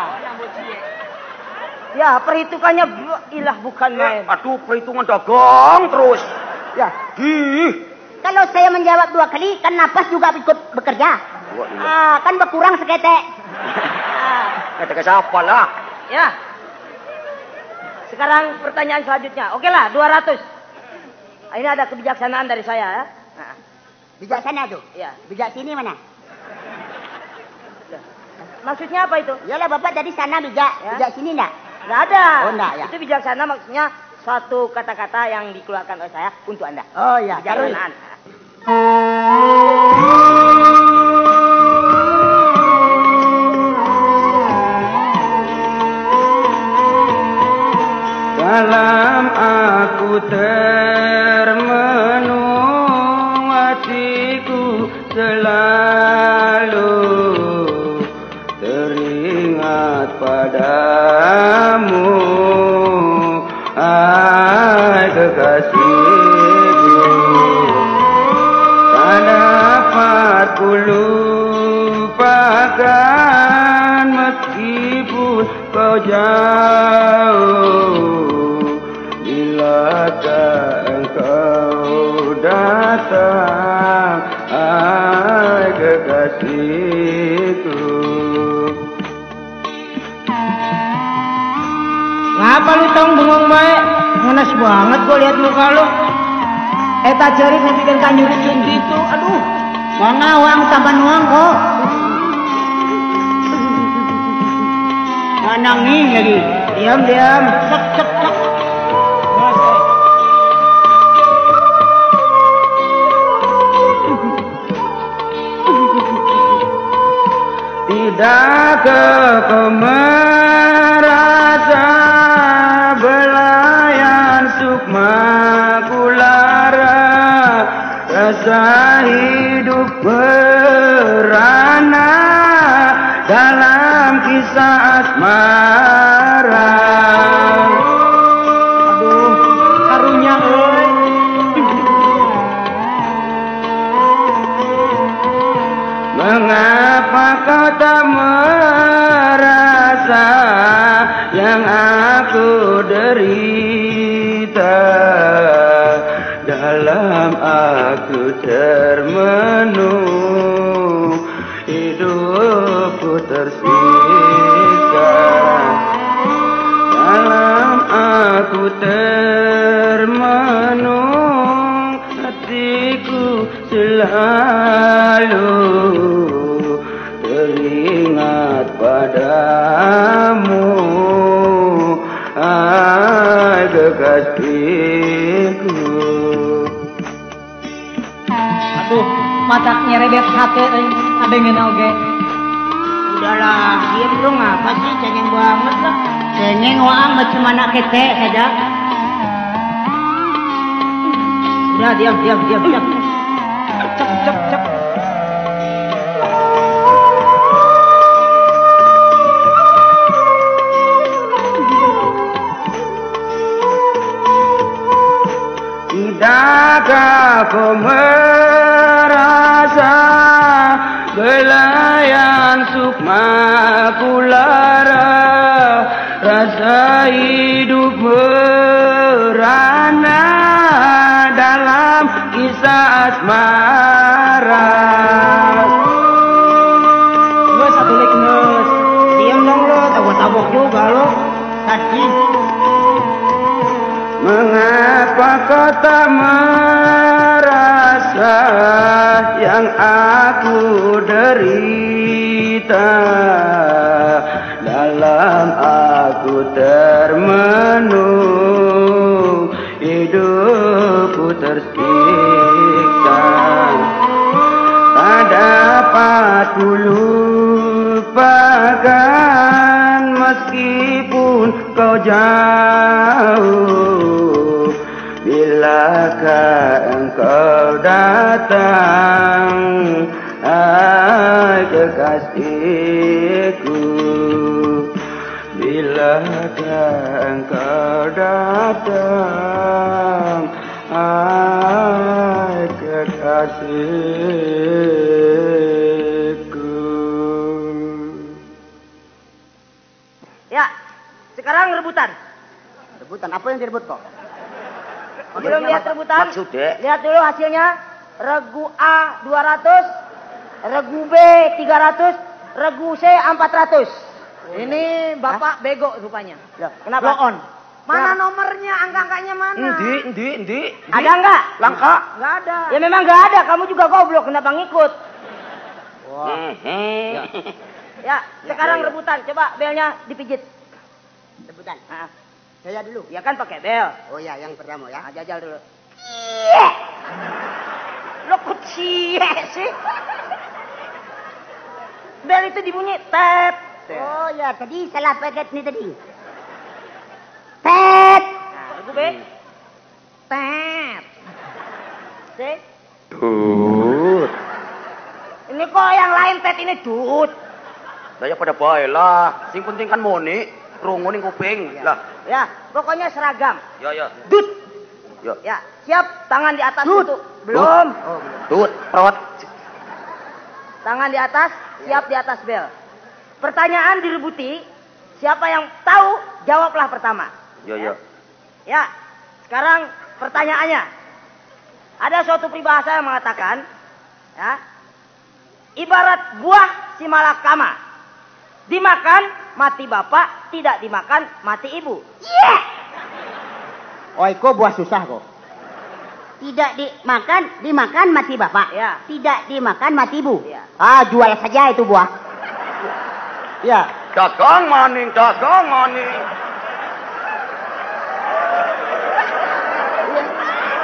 Speaker 7: Ya, perhitungannya bu- ilah bukan main.
Speaker 8: aduh perhitungan dagang terus.
Speaker 4: Ya.
Speaker 8: Ih.
Speaker 4: Kalau saya menjawab dua kali, kan napas juga ikut bekerja.
Speaker 8: Wah, iya.
Speaker 4: Ah, kan berkurang seketek.
Speaker 8: Kata ke siapa lah?
Speaker 7: Ya. Sekarang pertanyaan selanjutnya. Oke lah, dua ratus. Ini ada kebijaksanaan dari saya ya. Nah,
Speaker 4: Bijaksana tuh.
Speaker 7: ya.
Speaker 4: Bijak sini mana?
Speaker 7: Maksudnya apa itu?
Speaker 4: Yalah bapak dari sana bijak,
Speaker 7: Ya.
Speaker 4: bijak sini enggak?
Speaker 7: Nggak ada.
Speaker 4: Oh, nggak, ya.
Speaker 7: Itu bijaksana maksudnya suatu kata-kata yang dikeluarkan oleh saya untuk Anda.
Speaker 4: Oh ya, terus.
Speaker 7: Bijaksanaan.
Speaker 6: Dalam aku termenung, hatiku selalu teringat padamu, hai kekasihku. Tak dapat ku lupakan meskipun kau jauh. Bilakah engkau datang, hai kekasihku.
Speaker 7: Ngapa lu tong bengong bae? Ngenes banget gua lihat muka lu. Eta ceri bikin kanjurit gitu. Aduh.
Speaker 4: Mana uang tambahan uang kok?
Speaker 7: Nangis lagi. Diam diam. Cek cek cek.
Speaker 6: Tidakkah merasa belayan sukma kulara, rasa hidup merana dalam kisah asmara.
Speaker 5: Aduh, karunya euy.
Speaker 6: Mengapa kau tak merasa yang aku derita? Dalam aku termenung, hidupku tersiksa. Dalam aku termenung, hatiku selalu teringat padamu, hai kekasihku.
Speaker 5: Aduh, matak nyerebet hati euy, adengeun oge.
Speaker 4: Udahlah, diem dong, apa sih cengeng banget lah. Cengeng waang bagaimana kete saja. Udah diam diam diam diam.
Speaker 5: Cep cep cep.
Speaker 6: Tidakkah kau merasa belayan sukma kulara, rasa hidup merana dalam kisah asmara.
Speaker 5: Gue satu lagi nges.
Speaker 4: Diam dong lo, tabok-tabok juga lo. Tadi.
Speaker 6: Mengapa kau tak merasa yang aku derita? Dalam aku termenung, hidupku tersiksa. Tak dapat ku lupakan meskipun kau jauh. Bilakah engkau datang, hai kekasihku? Bilakah engkau datang, hai kekasihku?
Speaker 7: Ya, sekarang rebutan.
Speaker 4: Rebutan apa yang direbut kok?
Speaker 7: Belum lihat rebutan?
Speaker 8: Maksudnya?
Speaker 7: Lihat dulu hasilnya. Regu A dua ratus, regu B tiga ratus, regu C empat ratus.
Speaker 5: Ini Bapak bego rupanya.
Speaker 7: Kenapa?
Speaker 5: Blow on. Mana nomornya? Angka-angkanya mana?
Speaker 8: Endi, endi, endi.
Speaker 7: Ada enggak?
Speaker 8: Langka.
Speaker 5: Enggak ada.
Speaker 7: Ya memang enggak ada. Kamu juga goblok. Kenapa ngikut?
Speaker 8: Hehe.
Speaker 7: Ya, sekarang
Speaker 8: ya, ya.
Speaker 7: rebutan. Coba belnya dipijit.
Speaker 4: Rebutan.
Speaker 7: Nah,
Speaker 4: Saya dulu.
Speaker 7: ya kan pakai bel.
Speaker 4: Oh ya, yang pertama ya.
Speaker 7: Nah, jajal dulu. Iya. Lo kok cie sih? Bel itu dibunyi tep.
Speaker 4: Oh ya, tadi salah paket nih tadi. Tet.
Speaker 7: Nah, regu B. Tep. C.
Speaker 8: Tut.
Speaker 7: Ini kok yang lain tet ini dut.
Speaker 8: Saya pada bae lah. Sing penting kan moni, krungu ning kuping. Lah,
Speaker 7: Ya, pokoknya seragam.
Speaker 8: ya ya.
Speaker 7: Dut.
Speaker 8: Ya.
Speaker 7: Ya, siap. Tangan di atas
Speaker 4: Dut.
Speaker 7: itu. Belum.
Speaker 8: Tut, perawat.
Speaker 7: Tangan di atas, siap di atas bel. Pertanyaan direbuti. Siapa yang tahu, jawablah pertama.
Speaker 8: Ya ya.
Speaker 7: Ya, sekarang pertanyaannya. Ada suatu peribahasa yang mengatakan, ya, ibarat buah si malakama. Dimakan, mati bapak. Tidak dimakan, mati ibu.
Speaker 4: Yeah. Oh, kok buah susah kok. Tidak dimakan, dimakan mati bapak.
Speaker 7: Ya.
Speaker 4: Tidak dimakan mati ibu.
Speaker 7: Ya.
Speaker 4: Ah, jual saja itu buah. Ya.
Speaker 8: Dagang maning, dagang maning.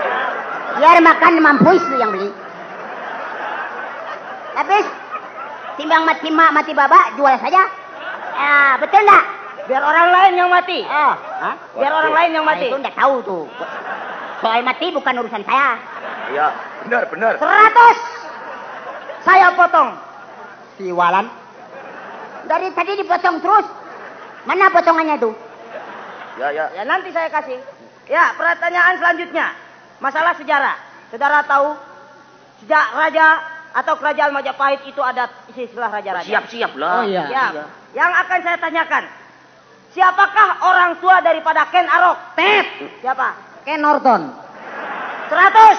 Speaker 4: Biar makan mampu itu yang beli. Habis Timbang mati mak, mati baba, jual saja. Ya, betul enggak?
Speaker 7: Biar orang lain yang mati.
Speaker 4: Oh, hah?
Speaker 7: Biar orang lain yang mati.
Speaker 4: Nah, itu enggak tahu tuh. Soal mati bukan urusan saya.
Speaker 8: Iya, benar, benar.
Speaker 7: Seratus. Saya potong.
Speaker 4: Siwalan. Dari tadi dipotong terus. Mana potongannya tuh?
Speaker 8: Ya, ya.
Speaker 7: Ya nanti saya kasih. Ya, pertanyaan selanjutnya. Masalah sejarah. Saudara tahu sejak raja atau kerajaan Majapahit itu ada istilah raja-raja.
Speaker 8: Siap-siap lah.
Speaker 3: Oh iya.
Speaker 7: Ya. Yang akan saya tanyakan. Siapakah orang tua daripada Ken Arok?
Speaker 4: Tet.
Speaker 7: Siapa?
Speaker 4: Ken Norton.
Speaker 7: Seratus.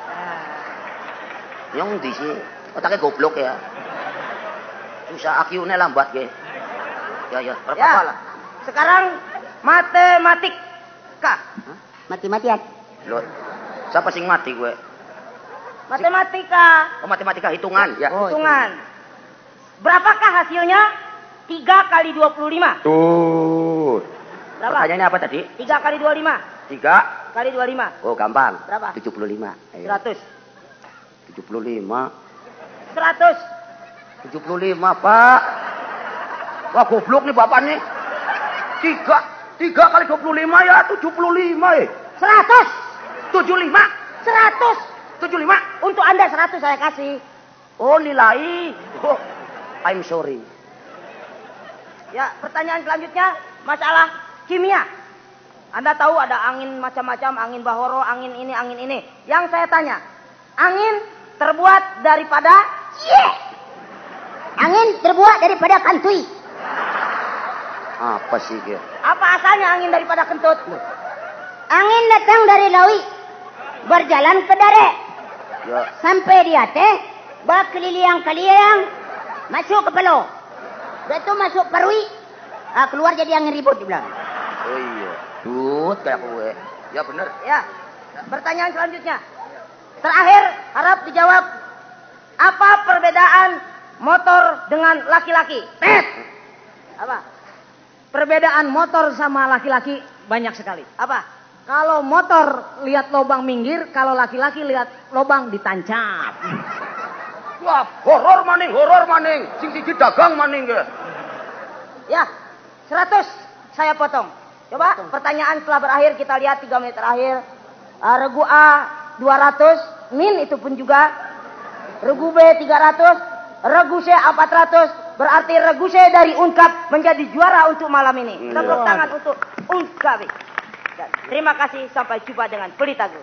Speaker 8: Yang di sini otaknya goblok ya. Susah A Q-nya lambat ya. Ya, ya. Berapa
Speaker 7: Ya.
Speaker 8: lah?
Speaker 7: Sekarang matematika.
Speaker 4: Mati-matian.
Speaker 8: Loh, siapa sing mati gue?
Speaker 7: Matematika.
Speaker 8: Oh, matematika hitungan. Ya.
Speaker 7: Hitungan. Berapakah hasilnya? tiga kali dua puluh lima.
Speaker 8: Tuh.
Speaker 7: Berapa?
Speaker 8: Pertanyaannya apa tadi?
Speaker 7: tiga kali dua puluh lima.
Speaker 8: Tiga.
Speaker 7: Kali dua puluh lima.
Speaker 8: Oh, gampang.
Speaker 7: Berapa?
Speaker 8: tujuh puluh lima. Ayo.
Speaker 7: seratus.
Speaker 8: tujuh puluh lima.
Speaker 7: seratus.
Speaker 8: tujuh puluh lima, Pak. Wah, goblok nih Bapak nih. Tiga. Tiga kali dua puluh lima ya tujuh puluh lima ya.
Speaker 7: Seratus.
Speaker 8: tujuh puluh lima.
Speaker 7: Seratus.
Speaker 8: tujuh puluh lima.
Speaker 7: Untuk Anda seratus saya kasih.
Speaker 8: Oh, nilai. Oh, I'm sorry.
Speaker 7: Ya, pertanyaan selanjutnya masalah kimia. Anda tahu ada angin macam-macam, angin bahoro, angin ini, angin ini. Yang saya tanya, angin terbuat daripada
Speaker 4: Ye. Angin terbuat daripada kantui.
Speaker 8: Apa sih dia?
Speaker 7: apa asalnya angin daripada kentut?
Speaker 4: Angin datang dari lawi. Berjalan ke dare.
Speaker 8: Ya.
Speaker 4: Sampai di ate. Berkeliling-keliling. Masuk ke pelo. Itu masuk perui. Ah, keluar jadi angin ribut di belakang.
Speaker 8: Oh iya. Dut kayak gue. Ya bener.
Speaker 7: Ya. Pertanyaan selanjutnya. Terakhir harap dijawab. Apa perbedaan motor dengan laki-laki? Tet. Apa?
Speaker 5: Perbedaan motor sama laki-laki banyak sekali.
Speaker 7: Apa?
Speaker 5: Kalau motor lihat lubang minggir, kalau laki-laki lihat lubang ditancap.
Speaker 8: Wah, horor maning, horor maning. Sing siji dagang maning ge.
Speaker 7: Ya. seratus saya potong. Coba pertanyaan setelah berakhir kita lihat tiga menit terakhir. Uh, regu A dua ratus, min itu pun juga. Regu B tiga ratus, regu C empat ratus. Berarti regu C dari Unkap menjadi juara untuk malam ini. Tepuk tangan untuk Unkap. Dan terima kasih, sampai jumpa dengan Pelitagu.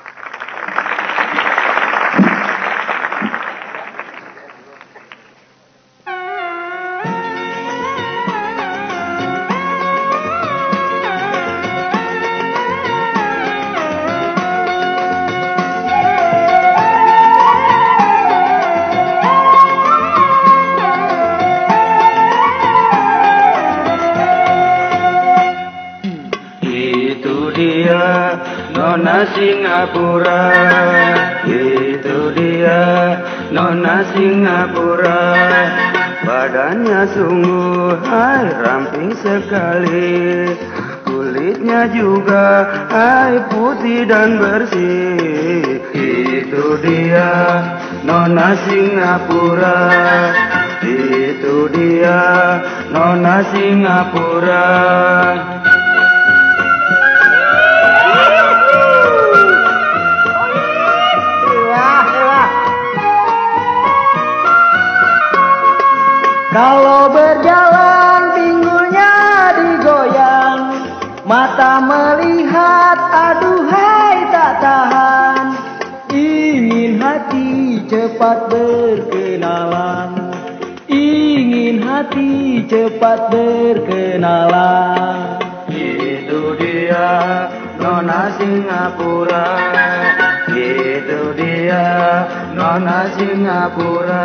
Speaker 6: Nona Singapura, itu dia Nona Singapura. Badannya sungguh hai ramping sekali, kulitnya juga hai putih dan bersih. Itu dia Nona Singapura, itu dia Nona Singapura.
Speaker 3: Kalau berjalan pinggulnya digoyang, mata melihat aduhai tak tahan. Ingin hati cepat berkenalan, ingin hati cepat berkenalan.
Speaker 6: Itu dia Nona Singapura, itu dia Nona Singapura.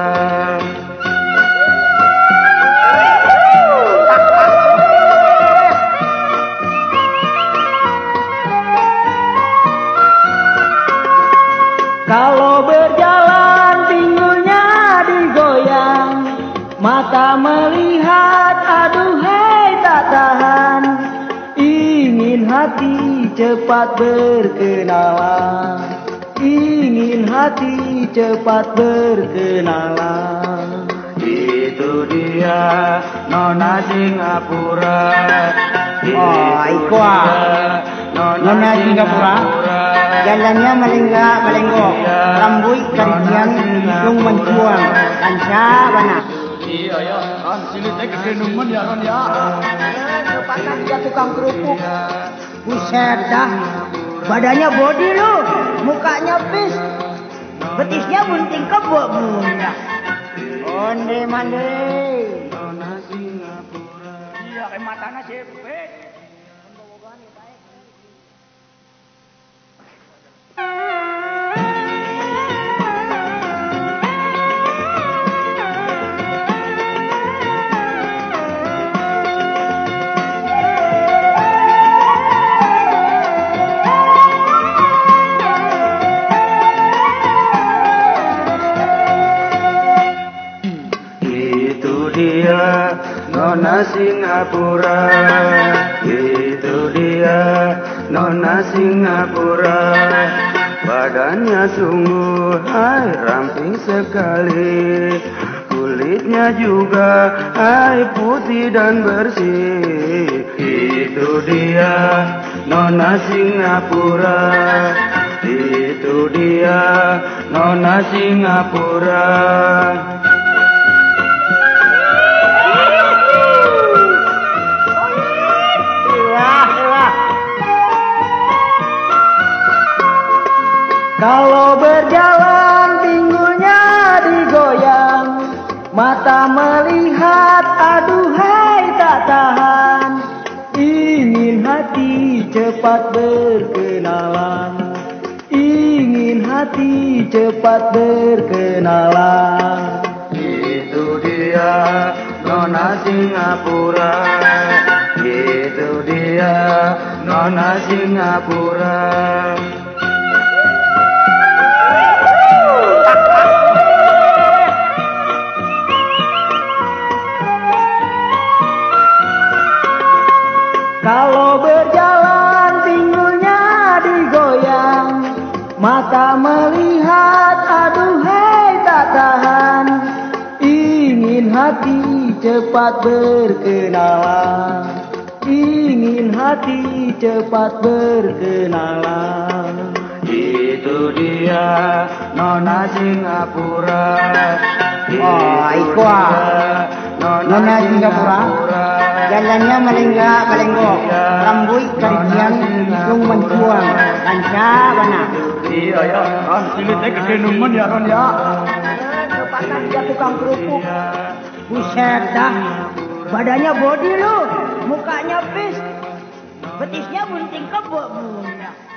Speaker 3: Kalau berjalan pinggulnya digoyang, mata melihat aduhai tak tahan. Ingin hati cepat berkenalan, ingin hati cepat berkenalan.
Speaker 6: Itu dia Nona Singapura.
Speaker 2: Oh, iku ah. Nona Singapura. Jalannya melenggak melenggok, rambut keridian yung mencuang, kansa bana.
Speaker 6: Iya ya, kan sini teh kegenuman ya kan ya.
Speaker 2: Lepaskan dia tukang kerupuk. Buset dah, badannya body lu, mukanya pis, betisnya bunting kebo bunda. Onde mande.
Speaker 8: Iya, kayak matanya cepet.
Speaker 6: Dia Nona Singapura, itu dia Nona Singapura. Badannya sungguh hai ramping sekali, kulitnya juga hai putih dan bersih. Itu dia Nona Singapura, itu dia Nona Singapura.
Speaker 2: Kalau berjalan pinggulnya digoyang, mata melihat aduhai tak tahan. Ingin hati cepat berkenalan, ingin hati cepat berkenalan.
Speaker 6: Itu dia Nona Singapura, itu dia Nona Singapura.
Speaker 2: Kalau berjalan pinggulnya digoyang, mata melihat aduhai tak tahan. Ingin hati cepat berkenalan, ingin hati cepat berkenalan.
Speaker 6: Itu dia Nona Singapura.
Speaker 2: Oh, iku ah. Nona Singapura. Jalannya melenggak melenggok, rambut keridian yung mencuang, kansa bana.
Speaker 6: Iya ya, kan sini teh kegenuman ya kan ya.
Speaker 2: Lepaskan dia tukang kerupuk. Buset dah, badannya body lu, mukanya pis, betisnya bunting kebo bunda.